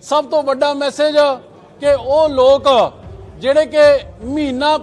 सब तो वड्डा मैसेज कि वो लोग जिहड़े कि महीना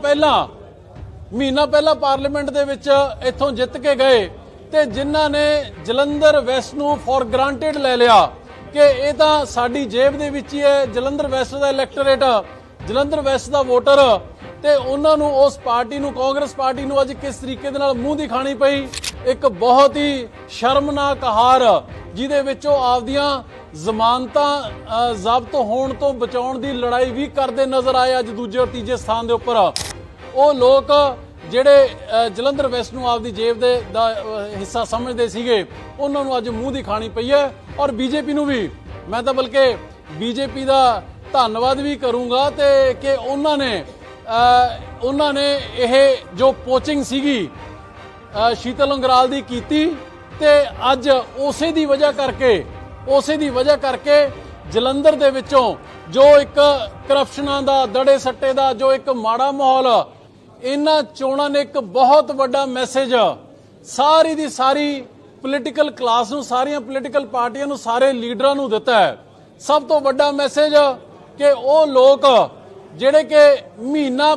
पहला पार्लीमेंट दे विच इत्थों जित के गए ते जिन्हां ने जलंधर वैस्ट नूं फॉर ग्रांटेड ले लिया कि ये तां साडी जेब दे विच ही है, जलंधर वैस्ट दा इलैक्टोरेट, जलंधर वैस्ट दा वोटर, ते उन्हां नूं उस पार्टी नूं कांग्रेस पार्टी नूं अज किस तरीके दे नाल मूंह दिखाणी पई। एक बहुत ही शर्मनाक हार जिहदे विचों आपदियां जमानतां ज़ब्त होण तो बचाउण दी लड़ाई भी करदे नज़र आए। अज दूजे और तीजे स्थान दे उपर वो लोग जिहड़े जलंधर वैस्ट नूं आपदी जेब दा हिस्सा समझदे सीगे उन्हां नूं अज मूंह दिखाणी पई है। और बीजेपी नूं भी मैं तां बल्कि बीजेपी दा धन्नवाद भी करूंगा ते कि उन्हां ने यह जो पोचिंग सीगी शीतल अंगराल दी कीती ते अज उसे दी वजह करके जलंधर दे विचों जो एक करप्शनां दा दड़े सट्टे दा जो एक माड़ा माहौल इन्हां चोणां ने एक बहुत वड्डा मैसेज सारी दी सारी पोलीटिकल क्लास नूं, सारियां पोलीटिकल पार्टियां नूं, सारे लीडरां नूं दिता है। सब तो वड्डा मैसेज कि वो लोग जिहड़े कि महीना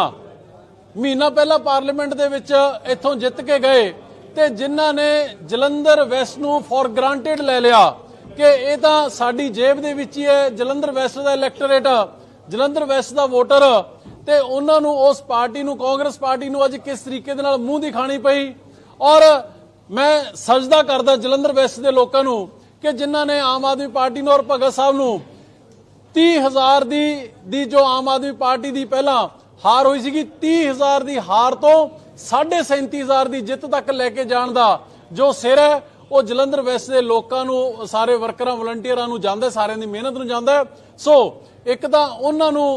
पहला पार्लीमेंट दे विच इत्थों जित के गए ते जिन्हां ने जलंधर वैस्ट नूं फॉर ग्रांटेड ले लिया कि ये तां साडी जेब दे विच ही है, जलंधर वैस्ट दा इलैक्टोरेट, जलंधर वैस्ट दा वोटर, ते उन्हां नूं उस पार्टी नूं कांग्रेस पार्टी नूं अज किस तरीके दे नाल मूंह दिखाणी पई। और मैं सजदा करदा जलंधर वैस्ट दे लोकां नूं कि जिन्हां ने आम आदमी पार्टी नूं और भगत साहब नूं 30,000 दी जो आम आदमी पार्टी दी पहला हार हुई सीगी, 30,000 दी हार तो 37,500 दी जित तक लैके जाण दा जो सिर है वो जलंधर वैस्ट दे लोकां नूं, सारे वर्करां वलंटियरां नूं जांदा, सारिਆਂ दी मेहनत नूं जांदा। सो एक तां उन्हां नूं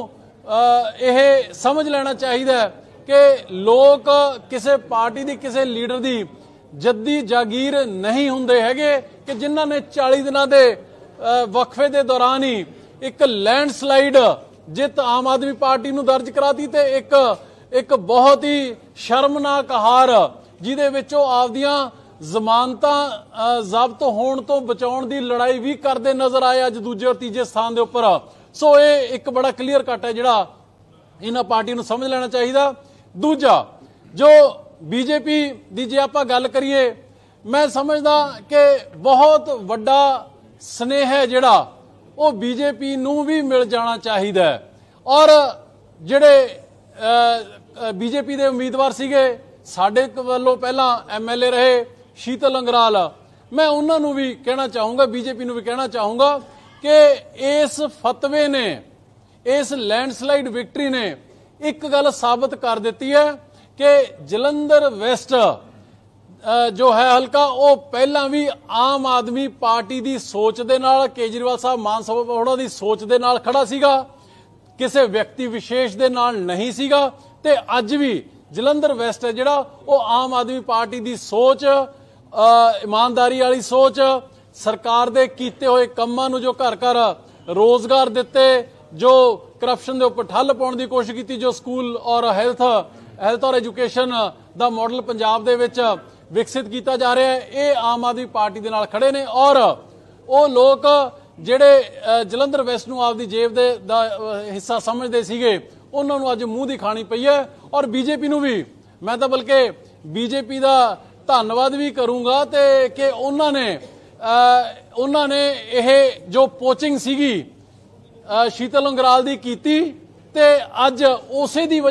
यह समझ लेना चाहिए कि लोग किसी पार्टी दी किसी लीडर दी जद्दी जागीर नहीं हुंदे हैगे कि जिन्हां ने 40 दिनां दे वक्फे दे दौरान ही एक लैंडस्लाइड जित आम आदमी पार्टी नूं दर्ज कराती ते एक बहुत ही शर्मनाक हार जिहदे विचों आपदियां जमानतां ज़ब्त होण तो बचाउण दी लड़ाई भी करदे नज़र आए अज दूजे और तीजे स्थान दे उपर। सो ये एक बड़ा क्लीयर कट है जिहड़ा इन्हां पार्टी नूं समझ लेना चाहिए। दूजा जो बीजेपी दी जे आपां गल करिए, मैं समझदा कि बहुत वड्डा स्नेह है जिहड़ा वो बीजेपी नूं भी मिल जाना चाहिए। और जिहड़े बीजेपी दे उम्मीदवार सीगे साडे वल्लों पहलां MLA रहे शीतल अंगराल, मैं उन्हां नूं भी कहना चाहूँगा, बीजेपी नूं भी कहना चाहूँगा कि इस फतवे ने, इस लैंडस्लाइड विक्ट्री ने एक गल साबित कर दी है कि जलंधर वैस्ट जो है हल्का वो पहला भी आम आदमी पार्टी की सोच दे नाल, केजरीवाल साहब मान साहब होना दी सोच दे नाल खड़ा सीगा, किसी व्यक्ति विशेष दे नाल नहीं सीगा। ते अज भी जलंधर वैस्ट है जिहड़ा वो आम आदमी पार्टी की सोच, ईमानदारी वाली सोच, सरकार दे कीते हुए कामां नूं जो घर घर रोजगार दिते, जो करप्शन दे उपर ठल पाउण दी कोशिश की, जो स्कूल और हैल्थ और एजुकेशन दा मॉडल पंजाब दे विच विकसित किया जा रहा है, ये आम आदमी पार्टी दे नाल खड़े ने। और वो लोग जिहड़े जलंधर वैस्ट नूं आपदी जेब दा हिस्सा समझदे सीगे उन्हां नूं अज मूंह दिखाणी पई है। और बीजेपी नूं भी मैं तां बल्कि बीजेपी दा धन्नवाद भी करूंगा ते कि उन्हां ने यह जो पोचिंग सीगी शीतल अंगराल दी कीती ते अज उसे दी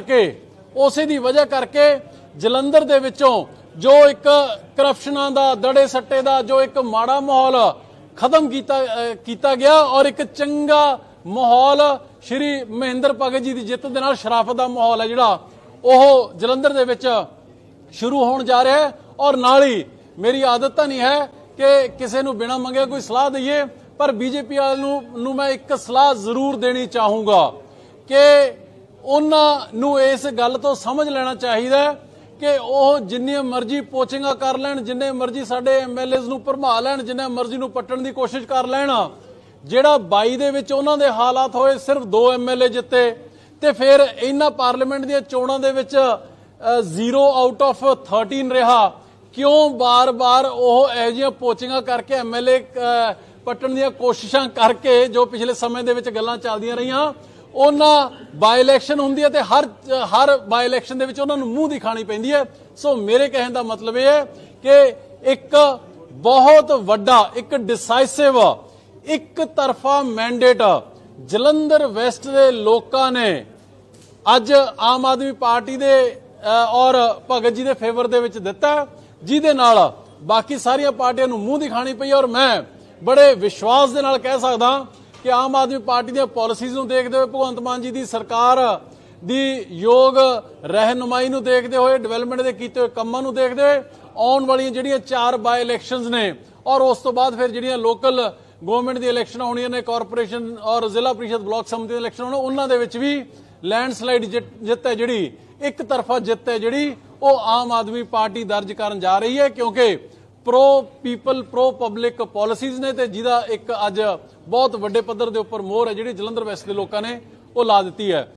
वजह करके जलंधर दे विचों जो एक करप्शनां दा दड़े सट्टे दा जो एक माड़ा माहौल खत्म किया गया और एक चंगा माहौल श्री महेंद्र भगत जी की जित दे नाल शराफत दा माहौल है जिहड़ा ओह जलंधर दे विच शुरू होण जा रहा है। और नाल ही मेरी आदत तां नहीं है कि किसी नूं बिना मंगे कोई सलाह दईए, पर बीजेपी नूं मैं एक सलाह जरूर देनी चाहूँगा कि उन्हां नूं इस गल तो समझ लेना चाहिए कि वह जिन्नी मर्जी पोचिंगां कर लैण, जिन्ने मर्जी साडे MLAs नूं भरमा लैण, जिन्ने मर्जी नूं पट्टण दी कोशिश कर लैण, जिहड़ा 22 दे विच उन्हां दे हालात होए सिर्फ 2 MLA जिते ते फिर इन्हां पार्लीमेंट दी चोणां दे विच 0 आउट ऑफ 13 रहा। क्यों बार बार वो इहो जिहियां पोचिंगां करके MLA ਪੱਟਣ ਦੀਆਂ ਕੋਸ਼ਿਸ਼ਾਂ ਕਰਕੇ ਜੋ ਪਿਛਲੇ ਸਮੇਂ ਦੇ ਵਿੱਚ ਗੱਲਾਂ ਚੱਲਦੀਆਂ ਰਹੀਆਂ, ਉਹਨਾਂ ਬਾਈ ਇਲੈਕਸ਼ਨ ਹੁੰਦੀ ਹੈ ਤੇ ਹਰ ਬਾਈ ਇਲੈਕਸ਼ਨ ਦੇ ਵਿੱਚ ਉਹਨਾਂ ਨੂੰ ਮੂੰਹ ਦਿਖਾਣੀ ਪੈਂਦੀ ਹੈ। ਸੋ ਮੇਰੇ ਕਹਿਣ ਦਾ ਮਤਲਬ ਇਹ ਹੈ ਕਿ ਇੱਕ ਬਹੁਤ ਵੱਡਾ, ਇੱਕ ਡਿਸਾਈਸਿਵ, ਇੱਕ ਤਰਫਾ ਮੈਂਡੇਟ ਜਲੰਧਰ ਵੈਸਟ ਦੇ ਲੋਕਾਂ ਨੇ ਅੱਜ ਆਮ ਆਦਮੀ ਪਾਰਟੀ ਦੇ ਔਰ ਭਗਤ ਜੀ ਦੇ ਫੇਵਰ ਦੇ ਵਿੱਚ ਦਿੱਤਾ, ਜਿਹਦੇ ਨਾਲ ਬਾਕੀ ਸਾਰੀਆਂ ਪਾਰਟੀਆਂ ਨੂੰ ਮੂੰਹ ਦਿਖਾਣੀ ਪਈ। ਔਰ ਮੈਂ ਬੜੇ ਵਿਸ਼ਵਾਸ ਦੇ ਨਾਲ ਕਹਿ ਸਕਦਾ ਕਿ ਆਮ ਆਦਮੀ ਪਾਰਟੀ ਦੀਆਂ ਪਾਲਿਸੀਜ਼ ਨੂੰ ਦੇਖਦੇ ਹੋਏ, ਭਗਵੰਤ ਮਾਨ ਜੀ ਦੀ ਸਰਕਾਰ ਦੀ ਯੋਗ ਰਹਿਨੁਮਾਈ ਨੂੰ ਦੇਖਦੇ ਹੋਏ, ਡਿਵੈਲਪਮੈਂਟ ਦੇ ਕੀਤੇ ਹੋਏ ਕੰਮਾਂ ਨੂੰ ਦੇਖਦੇ ਹੋਏ, ਆਉਣ ਵਾਲੀਆਂ ਜਿਹੜੀਆਂ 4 ਬਾਈ ਇਲੈਕਸ਼ਨਸ ਨੇ ਔਰ ਉਸ ਤੋਂ ਬਾਅਦ ਫਿਰ ਜਿਹੜੀਆਂ ਲੋਕਲ ਗਵਰਨਮੈਂਟ ਦੀ ਇਲੈਕਸ਼ਨ ਹੋਣੀਆਂ ਨੇ, ਕਾਰਪੋਰੇਸ਼ਨ ਔਰ ਜ਼ਿਲ੍ਹਾ ਪ੍ਰੀਸ਼ਦ ਬਲਾਕ ਸਮਿਤੀ ਦੀ ਇਲੈਕਸ਼ਨ ਹੋਣ, ਉਹਨਾਂ ਦੇ ਵਿੱਚ ਵੀ ਲੈਂਡਸਲਾਈਡ ਜਿੱਤ ਹੈ ਜਿਹੜੀ, ਇੱਕ ਤਰਫਾ ਜਿੱਤ ਹੈ ਜਿਹੜੀ, ਉਹ ਆਮ ਆਦਮੀ ਪਾਰਟੀ ਦਰਜ ਕਰਨ ਜਾ ਰਹੀ ਹੈ, ਕਿਉਂਕਿ pro people pro public policies ਨੇ ਤੇ ਜਿਹਦਾ ਇੱਕ ਅੱਜ ਬਹੁਤ ਵੱਡੇ ਪੱਧਰ ਦੇ ਉੱਪਰ ਮੋਹਰ ਹੈ ਜਿਹੜੀ ਜਲੰਧਰ ਵੈਸਟ ਦੇ ਲੋਕਾਂ ਨੇ ਉਹ ਲਾ ਦਿੱਤੀ ਹੈ।